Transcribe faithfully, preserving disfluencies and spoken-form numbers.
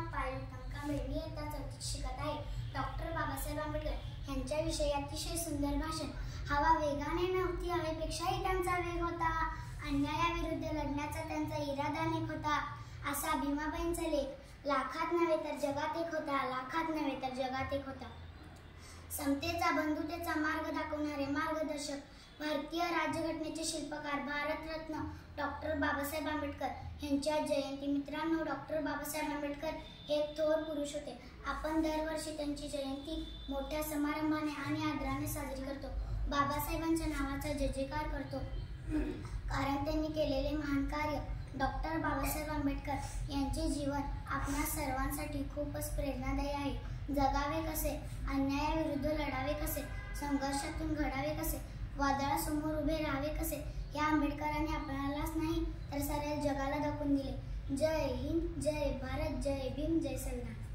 पायल टंका मी आता चौथीत शिकत आहे. डॉक्टर बाबासाहेब आंबेडकर यांच्याविषयी अतिशय सुंदर भाषण. हवा वेगाने नव्हती, हवेपेक्षाही त्यांचा वेग होता. अन्यायाविरुद्ध लढण्याचा त्यांचा इरादा नेक होता. असा भीमाबाईंचा लेख लाखात नव्हे तर जगात एक होता. लाखात नव्हे तर जगात एक होता. समतेचा बंधुतेचा मार्ग दाखवणारे मार्गदर्शक, भारतीय राज्यघटनेचे शिल्पकार, भारतरत्न डॉक्टर बाबासाहेब आंबेडकर यांची आज जयंती. मित्रांनो, डॉक्टर बाबासाहेब आंबेडकर एक थोर पुरुष होते. आपण दरवर्षी त्यांची जयंती मोठ्या समारंभाने आणि आदराने साजरी करतो. बाबासाहेबांच्या नावाचा जय जयकार करतो, कारण त्यांनी केलेले महान कार्य. डॉक्टर बाबासाहेब आंबेडकर यांचे जीवन आपणा सर्वांसाठी खूपच प्रेरणादायी आहे. जगावे कसे, अन्यायाविरुद्ध लढावे कसे, संघर्षातून घडावे कसे, वादळासमोर उभे राहावे कसे, या आंबेडकरांनी आपल्यालाच नाही तर साऱ्या जगाला दाखवून दिले. जय हिंद, जय भारत, जय भीम, जय संविधान.